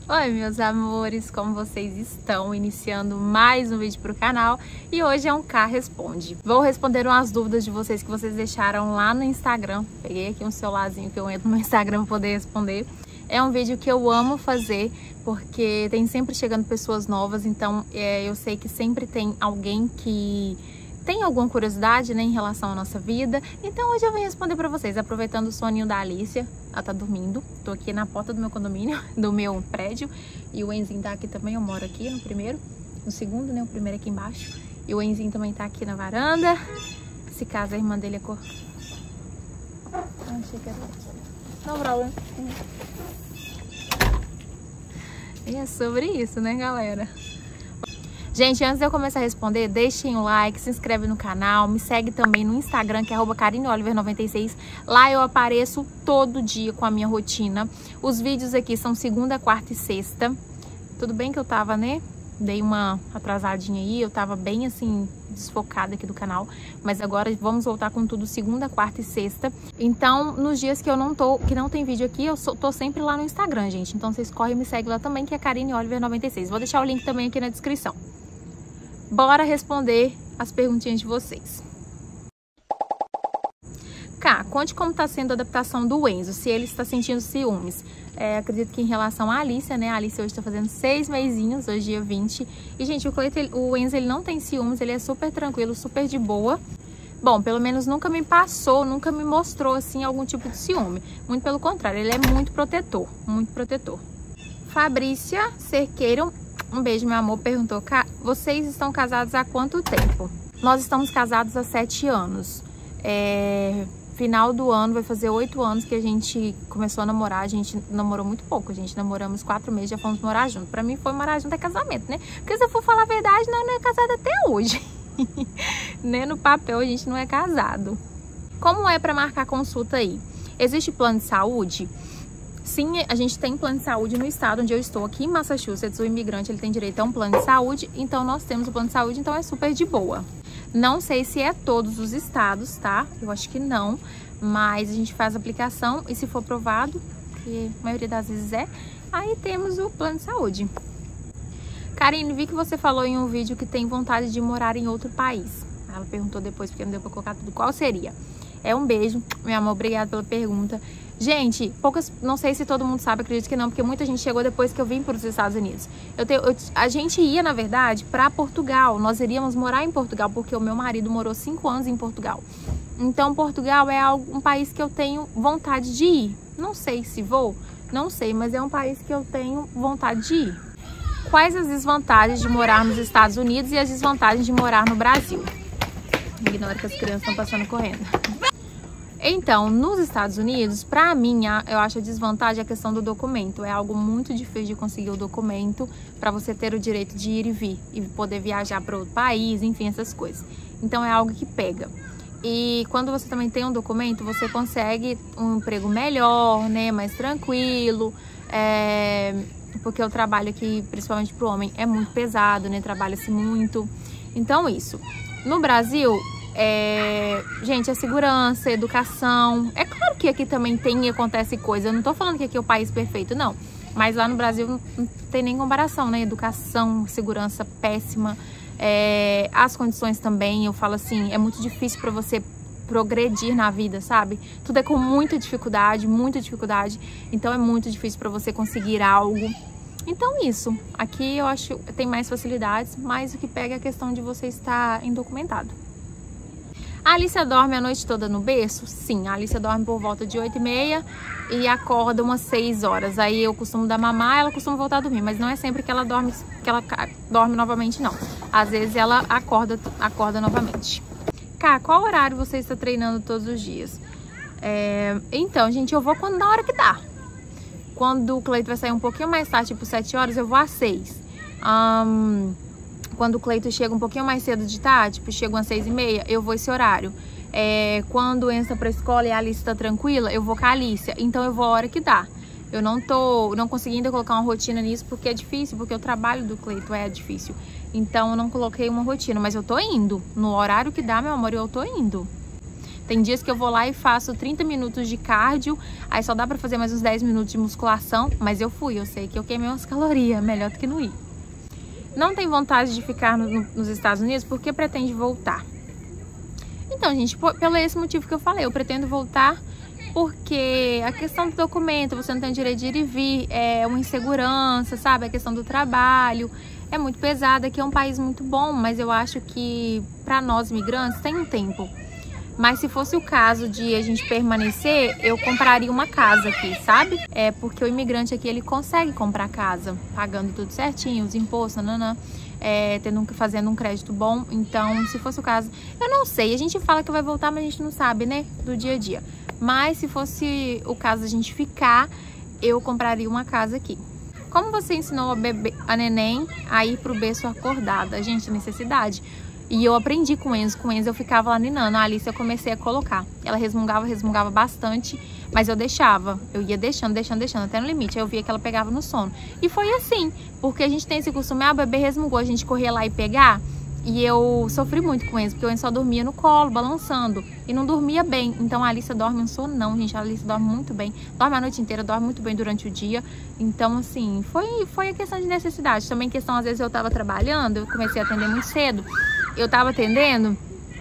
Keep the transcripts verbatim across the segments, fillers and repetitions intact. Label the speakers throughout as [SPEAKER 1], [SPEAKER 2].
[SPEAKER 1] Oi, meus amores, como vocês estão? Iniciando mais um vídeo pro canal e hoje é um K Responde. Vou responder umas dúvidas de vocês que vocês deixaram lá no Instagram. Peguei aqui um celularzinho que eu entro no Instagram para poder responder. É um vídeo que eu amo fazer porque tem sempre chegando pessoas novas, então é, eu sei que sempre tem alguém que tem alguma curiosidade, né, em relação à nossa vida. Então hoje eu vou responder pra vocês, aproveitando o soninho da Alicia. Ela tá dormindo. Tô aqui na porta do meu condomínio, do meu prédio. E o Enzinho tá aqui também, eu moro aqui no primeiro. No segundo, né, o primeiro aqui embaixo. E o Enzinho também tá aqui na varanda. Se caso a irmã dele é cor... Ah, achei que era... Não, problema. E é sobre isso, né, galera? Gente, antes de eu começar a responder, deixem o like, se inscreve no canal, me segue também no Instagram, que é arroba Karine Oliver noventa e seis. Lá eu apareço todo dia com a minha rotina. Os vídeos aqui são segunda, quarta e sexta. Tudo bem que eu tava, né? Dei uma atrasadinha aí, eu tava bem assim, desfocada aqui do canal. Mas agora vamos voltar com tudo segunda, quarta e sexta. Então, nos dias que eu não tô, que não tem vídeo aqui, eu sou, tô sempre lá no Instagram, gente. Então vocês correm e me seguem lá também, que é Karine Oliver noventa e seis. Vou deixar o link também aqui na descrição. Bora responder as perguntinhas de vocês. Cá, conte como está sendo a adaptação do Enzo, se ele está sentindo ciúmes. É, acredito que em relação à Alicia, né? A Alicia hoje está fazendo seis meizinhos, hoje dia vinte. E, gente, o, Cleiton, o Enzo, ele não tem ciúmes, ele é super tranquilo, super de boa. Bom, pelo menos nunca me passou, nunca me mostrou, assim, algum tipo de ciúme. Muito pelo contrário, ele é muito protetor, muito protetor. Fabrícia Cerqueiro, um beijo, meu amor, perguntou: vocês estão casados há quanto tempo? Nós estamos casados há sete anos. É, final do ano, vai fazer oito anos que a gente começou a namorar. A gente namorou muito pouco, a gente namoramos quatro meses, já fomos morar junto. Pra mim foi morar junto é casamento, né? Porque se eu for falar a verdade, nós não é casado até hoje. Né? No papel a gente não é casado. Como é pra marcar consulta aí? Existe plano de saúde? Sim, a gente tem plano de saúde no estado onde eu estou, aqui em Massachusetts. O imigrante, ele tem direito a um plano de saúde, então nós temos o plano de saúde, então é super de boa. Não sei se é todos os estados, tá? Eu acho que não, mas a gente faz a aplicação e se for aprovado, que a maioria das vezes é, aí temos o plano de saúde. Karine, vi que você falou em um vídeo que tem vontade de morar em outro país. Ela perguntou depois, porque não deu pra colocar tudo. Qual seria? É um beijo, meu amor, obrigada pela pergunta. Gente, poucas, não sei se todo mundo sabe, acredito que não, porque muita gente chegou depois que eu vim para os Estados Unidos. Eu tenho, eu, a gente ia, na verdade, para Portugal. Nós iríamos morar em Portugal, porque o meu marido morou cinco anos em Portugal. Então, Portugal é algo, um país que eu tenho vontade de ir. Não sei se vou, não sei, mas é um país que eu tenho vontade de ir. Quais as desvantagens de morar nos Estados Unidos e as desvantagens de morar no Brasil? Ignora que as crianças estão passando correndo. Então, nos Estados Unidos, pra mim, eu acho a desvantagem a questão do documento. É algo muito difícil de conseguir o documento para você ter o direito de ir e vir e poder viajar para outro país, enfim, essas coisas. Então, é algo que pega. E quando você também tem um documento, você consegue um emprego melhor, né, mais tranquilo, é... porque o trabalho aqui, principalmente pro homem, é muito pesado, né, trabalha-se muito. Então, isso. No Brasil... É, gente, a segurança, a educação. É claro que aqui também tem e acontece coisa. Eu não tô falando que aqui é o país perfeito, não. Mas lá no Brasil não, não tem nem comparação, né? Educação, segurança péssima. É, as condições também, eu falo assim, é muito difícil pra você progredir na vida, sabe? Tudo é com muita dificuldade, muita dificuldade. Então é muito difícil pra você conseguir algo. Então isso, aqui eu acho que tem mais facilidades, mas o que pega é a questão de você estar indocumentado. A Alicia dorme a noite toda no berço? Sim, a Alicia dorme por volta de oito e meia e acorda umas seis horas. Aí eu costumo dar mamar, ela costuma voltar a dormir, mas não é sempre que ela dorme, que ela dorme novamente, não. Às vezes ela acorda, acorda novamente. Cá, qual horário você está treinando todos os dias? É, então, gente, eu vou quando na hora que dá. Quando o Cleiton vai sair um pouquinho mais tarde, tipo sete horas, eu vou às seis. Um, Quando o Cleiton chega um pouquinho mais cedo de tarde, tipo, chega umas seis e meia, eu vou esse horário. É, quando o Enzo tá pra escola e a Alice tá tranquila, eu vou com a Alicia. Então eu vou a hora que dá. Eu não tô, não consegui ainda colocar uma rotina nisso porque é difícil, porque o trabalho do Cleiton é difícil. Então eu não coloquei uma rotina, mas eu tô indo. No horário que dá, meu amor, eu tô indo. Tem dias que eu vou lá e faço trinta minutos de cardio, aí só dá pra fazer mais uns dez minutos de musculação, mas eu fui, eu sei que eu queimei umas calorias, melhor do que não ir. Não tem vontade de ficar no, no, nos Estados Unidos porque pretende voltar. Então, gente, por, pelo esse motivo que eu falei, eu pretendo voltar porque a questão do documento, você não tem o direito de ir e vir, é uma insegurança, sabe? A questão do trabalho é muito pesada. Aqui é um país muito bom, mas eu acho que para nós imigrantes tem um tempo. Mas se fosse o caso de a gente permanecer, eu compraria uma casa aqui, sabe? É porque o imigrante aqui, ele consegue comprar casa, pagando tudo certinho, os impostos, nananã, é, tendo, fazendo um crédito bom. Então, se fosse o caso, eu não sei. A gente fala que vai voltar, mas a gente não sabe, né? Do dia a dia. Mas se fosse o caso de a gente ficar, eu compraria uma casa aqui. Como você ensinou a, bebê, a neném a ir pro berço acordada? Gente, necessidade. E eu aprendi com o Enzo. Com o Enzo eu ficava lá ninando. A Alice eu comecei a colocar. Ela resmungava, resmungava bastante, mas eu deixava. Eu ia deixando, deixando, deixando, até no limite. Aí eu via que ela pegava no sono. E foi assim, porque a gente tem esse costume, ah, o bebê resmungou, a gente corria lá e pegar. E eu sofri muito com o Enzo, porque o Enzo só dormia no colo, balançando. E não dormia bem. Então a Alice dorme um sono não, gente. A Alice dorme muito bem. Dorme a noite inteira, dorme muito bem durante o dia. Então, assim, foi, foi a questão de necessidade. Também questão, às vezes eu tava trabalhando, eu comecei a atender muito cedo. Eu tava atendendo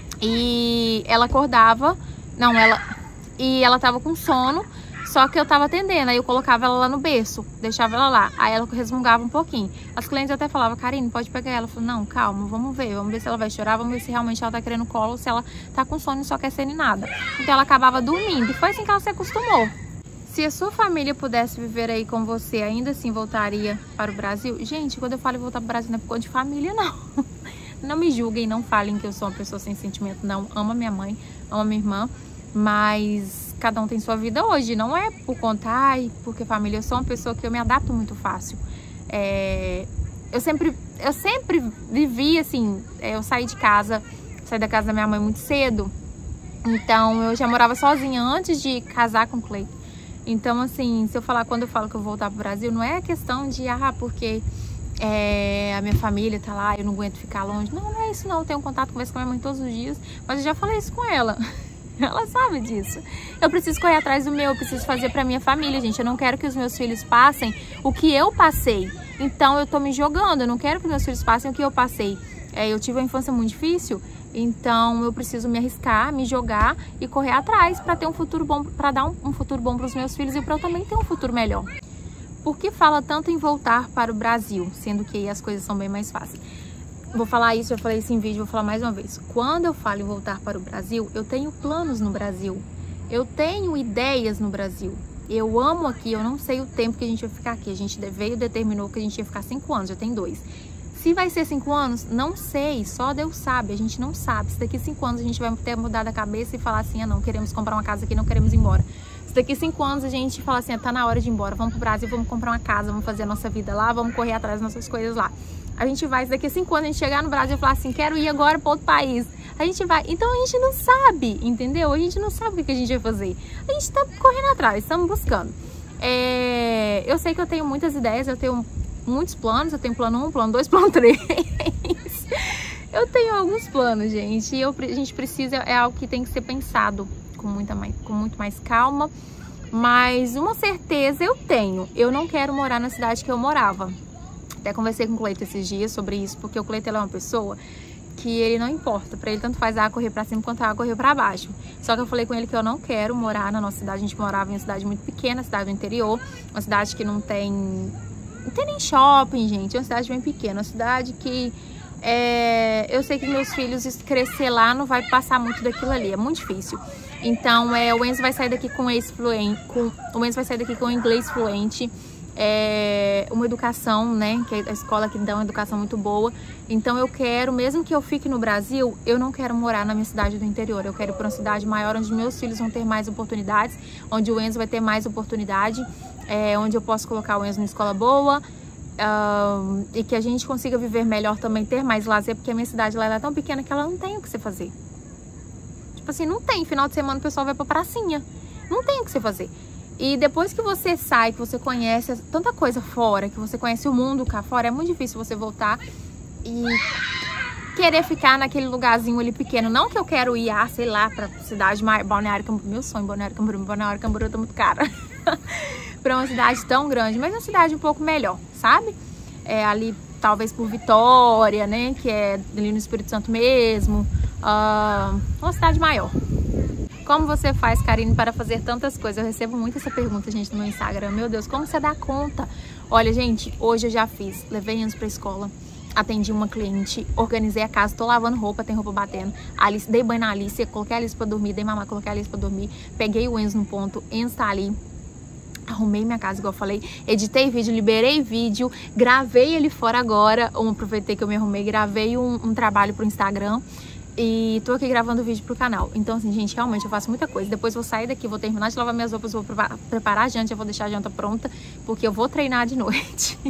[SPEAKER 1] e ela acordava, não, ela, e ela tava com sono, só que eu tava atendendo, aí eu colocava ela lá no berço, deixava ela lá, aí ela resmungava um pouquinho. As clientes até falavam, Karine, pode pegar ela. Eu falei, não, calma, vamos ver, vamos ver se ela vai chorar, vamos ver se realmente ela tá querendo colo, se ela tá com sono e só quer ser ninada. Então ela acabava dormindo, e foi assim que ela se acostumou. Se a sua família pudesse viver aí com você, ainda assim voltaria para o Brasil? Gente, quando eu falo em voltar para o Brasil, não é por conta de família, não. Não me julguem, não falem que eu sou uma pessoa sem sentimento, não. Amo a minha mãe, amo a minha irmã, mas cada um tem sua vida hoje. Não é por conta, ai, porque família, eu sou uma pessoa que eu me adapto muito fácil. É, eu, sempre, eu sempre vivi assim, eu saí de casa, saí da casa da minha mãe muito cedo, então eu já morava sozinha antes de casar com o Cleiton. Então, assim, se eu falar, quando eu falo que eu vou voltar pro Brasil, não é questão de, ah, porque... É, a minha família tá lá, eu não aguento ficar longe. Não, não é isso não, eu tenho contato, converso com a minha mãe todos os dias. Mas eu já falei isso com ela. Ela sabe disso. Eu preciso correr atrás do meu, eu preciso fazer pra minha família, gente. Eu não quero que os meus filhos passem o que eu passei. Então eu tô me jogando, eu não quero que meus filhos passem o que eu passei. É, eu tive uma infância muito difícil, então eu preciso me arriscar, me jogar e correr atrás pra ter um futuro bom, pra dar um, um futuro bom pros meus filhos e pra eu também ter um futuro melhor. Por que fala tanto em voltar para o Brasil, sendo que aí as coisas são bem mais fáceis? Vou falar isso, já falei isso em vídeo, vou falar mais uma vez. Quando eu falo em voltar para o Brasil, eu tenho planos no Brasil. Eu tenho ideias no Brasil. Eu amo aqui, eu não sei o tempo que a gente vai ficar aqui. A gente veio e determinou que a gente ia ficar cinco anos, já tem dois. Se vai ser cinco anos, não sei, só Deus sabe, a gente não sabe. Se daqui cinco anos a gente vai ter mudado a cabeça e falar assim, ah não, queremos comprar uma casa aqui, não queremos ir embora. Se daqui cinco anos a gente falar assim, ah, tá na hora de ir embora, vamos pro Brasil, vamos comprar uma casa, vamos fazer a nossa vida lá, vamos correr atrás das nossas coisas lá. A gente vai, se daqui cinco anos a gente chegar no Brasil e falar assim, quero ir agora para outro país. A gente vai, então a gente não sabe, entendeu? A gente não sabe o que a gente vai fazer. A gente tá correndo atrás, estamos buscando. É... Eu sei que eu tenho muitas ideias, eu tenho muitos planos, eu tenho plano um, plano dois, plano três. Eu tenho alguns planos, gente, e eu, a gente precisa, é algo que tem que ser pensado com, muita mais, com muito mais calma, mas uma certeza eu tenho, eu não quero morar na cidade que eu morava. Até conversei com o Cleiton esses dias sobre isso, porque o Cleiton é uma pessoa que ele não importa, pra ele tanto faz a água correr pra cima quanto a água correr pra baixo. Só que eu falei com ele que eu não quero morar na nossa cidade, a gente morava em uma cidade muito pequena, cidade do interior, uma cidade que não tem, não tem nem shopping, gente, é uma cidade bem pequena, uma cidade que é, eu sei que meus filhos crescer lá não vai passar muito daquilo ali, é muito difícil. Então é, o Enzo vai sair daqui com inglês fluente, com, o Enzo vai sair daqui com inglês fluente, é, uma educação, né, que é a escola que dá uma educação muito boa. Então eu quero, mesmo que eu fique no Brasil, eu não quero morar na minha cidade do interior, eu quero ir para uma cidade maior, onde meus filhos vão ter mais oportunidades, onde o Enzo vai ter mais oportunidade, é, onde eu posso colocar o Enzo na escola boa, uh, e que a gente consiga viver melhor também, ter mais lazer, porque a minha cidade lá ela é tão pequena que ela não tem o que você fazer. Tipo assim, não tem, final de semana o pessoal vai pra pracinha, não tem o que você fazer. E depois que você sai, que você conhece tanta coisa fora, que você conhece o mundo cá fora, é muito difícil você voltar e querer ficar naquele lugarzinho ali pequeno. Não que eu quero ir, ah, sei lá, pra cidade maior, Balneário Camboriú. Meu sonho, Balneário Camboriú, Balneário Camboriú tá muito cara. Pra uma cidade tão grande, mas uma cidade um pouco melhor, sabe? É, ali, talvez por Vitória, né? Que é ali no Espírito Santo mesmo. Uh, uma cidade maior. Como você faz, Karine, para fazer tantas coisas? Eu recebo muito essa pergunta, gente, no meu Instagram. Meu Deus, como você dá conta? Olha, gente, hoje eu já fiz. Levei Enzo pra escola, atendi uma cliente, organizei a casa, tô lavando roupa, tem roupa batendo. A Alice, dei banho na Alice, coloquei a Alice pra dormir, dei mamar, coloquei a Alice pra dormir. Peguei o Enzo no ponto, Enzo tá ali. Arrumei minha casa, igual eu falei, editei vídeo, liberei vídeo, gravei ele fora agora. Eu aproveitei que eu me arrumei, gravei um, um trabalho pro Instagram. E tô aqui gravando vídeo pro canal. Então, assim, gente, realmente eu faço muita coisa. Depois vou sair daqui, vou terminar de lavar minhas roupas, vou preparar a janta, já vou deixar a janta pronta, porque eu vou treinar de noite.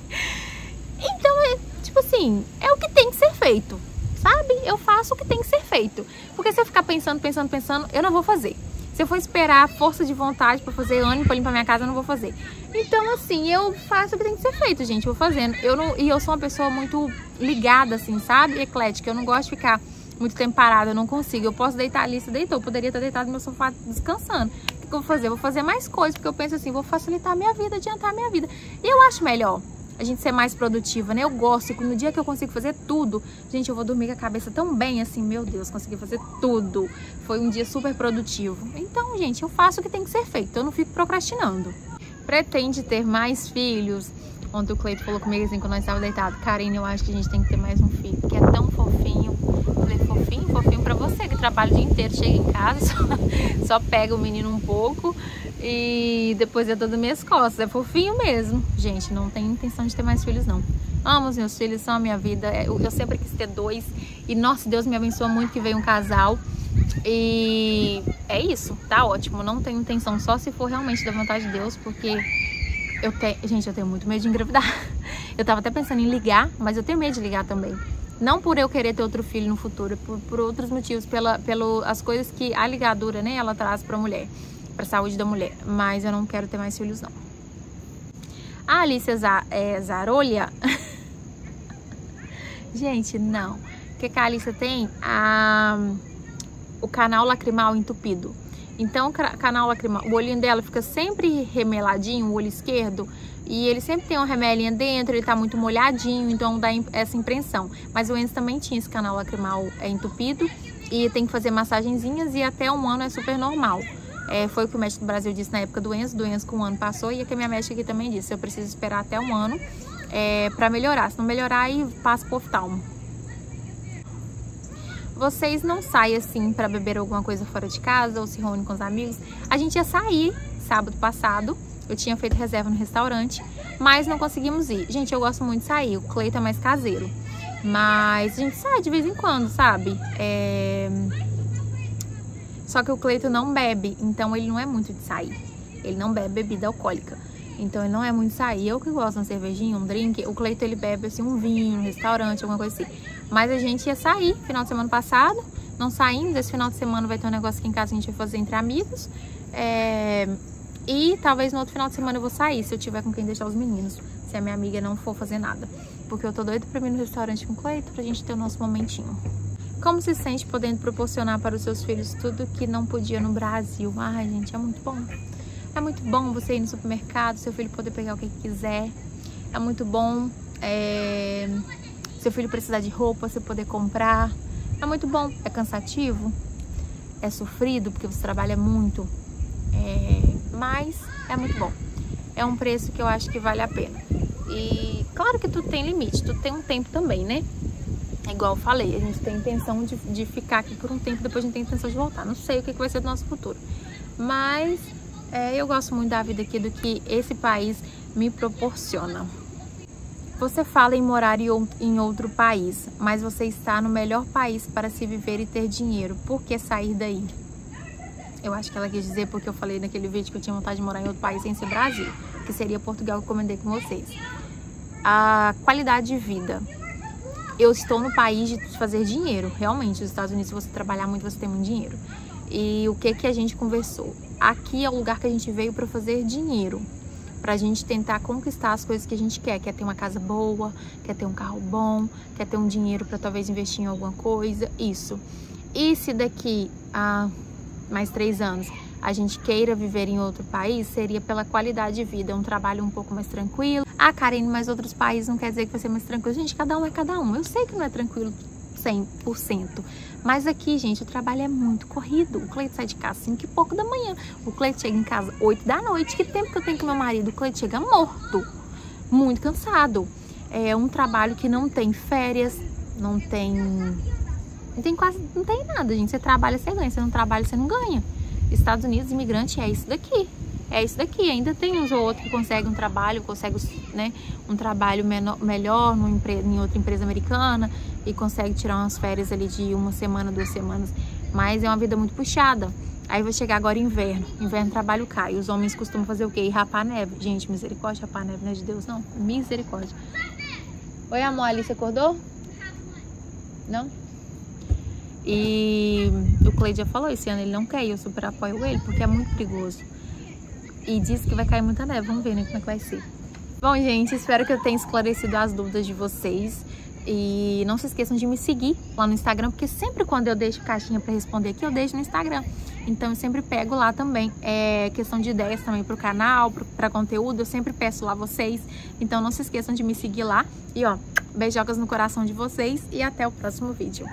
[SPEAKER 1] Então, é, tipo assim, é o que tem que ser feito, sabe? Eu faço o que tem que ser feito. Porque se eu ficar pensando, pensando, pensando, eu não vou fazer. Se eu for esperar força de vontade pra fazer ânimo, pra limpar minha casa, eu não vou fazer. Então, assim, eu faço o que tem que ser feito, gente. Eu vou fazendo. Eu não, e eu sou uma pessoa muito ligada, assim, sabe? Eclética. Eu não gosto de ficar muito tempo parada, eu não consigo. Eu posso deitar ali, se deitou. Eu poderia estar deitado no meu sofá descansando. O que eu vou fazer? Eu vou fazer mais coisas, porque eu penso assim, vou facilitar a minha vida, adiantar a minha vida. E eu acho melhor a gente ser mais produtiva, né? Eu gosto, e no dia que eu consigo fazer tudo, gente, eu vou dormir com a cabeça tão bem, assim, meu Deus, consegui fazer tudo. Foi um dia super produtivo. Então, gente, eu faço o que tem que ser feito, eu não fico procrastinando. Pretende ter mais filhos? Ontem o Cleito falou comigo assim, quando nós estávamos deitados: Karine, eu acho que a gente tem que ter mais um filho, que é tão fofinho. Eu falei, fofinho? Fofinho pra você, que trabalha o dia inteiro, chega em casa, só, só pega o menino um pouco e depois é das minhas costas. É fofinho mesmo. Gente, não tenho intenção de ter mais filhos, não. Amo os meus filhos, são a minha vida. Eu, eu sempre quis ter dois. E, nossa, Deus me abençoa muito que veio um casal. E é isso, tá ótimo. Não tenho intenção, só se for realmente da vontade de Deus, porque eu tenho... Gente, eu tenho muito medo de engravidar. Eu tava até pensando em ligar, mas eu tenho medo de ligar também. Não por eu querer ter outro filho no futuro, por, por outros motivos, pela, pelo, as coisas que a ligadura, né, ela traz pra mulher, pra saúde da mulher. Mas eu não quero ter mais filhos, não. A Alice é Zarolha? Gente, não. O que, que a Alice tem? A, o canal lacrimal entupido. Então, o canal lacrimal, o olhinho dela fica sempre remeladinho, o olho esquerdo, e ele sempre tem uma remelinha dentro, ele tá muito molhadinho, então dá essa impressão. Mas o Enzo também tinha esse canal lacrimal é, entupido, e tem que fazer massagenzinhas, e até um ano é super normal. É, foi o que o médico do Brasil disse na época do Enzo, do Enzo com um ano passou, e é que a minha médica aqui também disse, eu preciso esperar até um ano é, pra melhorar. Se não melhorar, aí passa pro oftalmo. Vocês não saem assim pra beber alguma coisa fora de casa ou se reúnem com os amigos? A gente ia sair sábado passado, eu tinha feito reserva no restaurante, mas não conseguimos ir. Gente, eu gosto muito de sair, o Cleito é mais caseiro, mas a gente sai de vez em quando, sabe? É... Só que o Cleito não bebe, então ele não é muito de sair. Ele não bebe bebida alcoólica, então ele não é muito de sair. Eu que gosto de uma cervejinha, um drink, o Cleito ele bebe assim um vinho no restaurante, alguma coisa assim. Mas a gente ia sair final de semana passado, não saímos. Esse final de semana vai ter um negócio aqui em casa que a gente vai fazer entre amigos. É... E talvez no outro final de semana eu vou sair, se eu tiver com quem deixar os meninos. Se a minha amiga não for fazer nada. Porque eu tô doida pra ir no restaurante com o Cleito, pra gente ter o nosso momentinho. Como se sente podendo proporcionar para os seus filhos tudo que não podia no Brasil? Ai, gente, é muito bom. É muito bom você ir no supermercado, seu filho poder pegar o que quiser. É muito bom é... seu filho precisar de roupa, você poder comprar. É muito bom. É cansativo, é sofrido, porque você trabalha muito. É... Mas é muito bom. É um preço que eu acho que vale a pena. E claro que tudo tem limite, tudo tem um tempo também, né? É igual eu falei, a gente tem intenção de, de ficar aqui por um tempo, depois a gente tem intenção de voltar. Não sei o que, que vai ser do nosso futuro. Mas é, eu gosto muito da vida aqui, do que esse país me proporciona. Você fala em morar em outro país, mas você está no melhor país para se viver e ter dinheiro. Por que sair daí? Eu acho que ela quis dizer porque eu falei naquele vídeo que eu tinha vontade de morar em outro país sem ser Brasil, que seria Portugal, que eu comentei com vocês. A qualidade de vida. Eu estou no país de fazer dinheiro, realmente. Nos Estados Unidos, se você trabalhar muito, você tem muito dinheiro. E o que que a gente conversou? Aqui é o lugar que a gente veio para fazer dinheiro. pra gente tentar conquistar as coisas que a gente quer. Quer ter uma casa boa, quer ter um carro bom, quer ter um dinheiro pra talvez investir em alguma coisa, isso. E se daqui a mais três anos a gente queira viver em outro país, seria pela qualidade de vida, um trabalho um pouco mais tranquilo. Ah, Karine, mas outros países não quer dizer que vai ser mais tranquilo. Gente, cada um é cada um. Eu sei que não é tranquilo cem por cento, mas aqui, gente, o trabalho é muito corrido. O Cleito sai de casa às cinco e pouco da manhã, o Cleito chega em casa oito da noite. Que tempo que eu tenho com meu marido? O Cleito chega morto, muito cansado. É um trabalho que não tem férias, não tem... Não tem quase... Não tem nada, gente. Você trabalha, você ganha. Você não trabalha, você não ganha. Estados Unidos, imigrante, é isso daqui. É isso daqui. Ainda tem uns ou outros que conseguem um trabalho, conseguem, né, um trabalho menor, melhor numa empresa, em outra empresa americana e consegue tirar umas férias ali de uma semana, duas semanas. Mas é uma vida muito puxada. Aí vai chegar agora inverno. Inverno, trabalho cai. Os homens costumam fazer o quê? Ir rapar neve. Gente, misericórdia, rapar neve não é de Deus, não. Misericórdia. Oi, amor, a Alice acordou? Não? E o Cleide já falou, esse ano ele não quer, eu super apoio ele, porque é muito perigoso. E diz que vai cair muita neve, vamos ver, né, como é que vai ser. Bom, gente, espero que eu tenha esclarecido as dúvidas de vocês. E não se esqueçam de me seguir lá no Instagram, porque sempre quando eu deixo caixinha para responder aqui, eu deixo no Instagram. Então eu sempre pego lá também, é questão de ideias também pro canal, para conteúdo, eu sempre peço lá vocês. Então não se esqueçam de me seguir lá. E ó, beijocas no coração de vocês e até o próximo vídeo.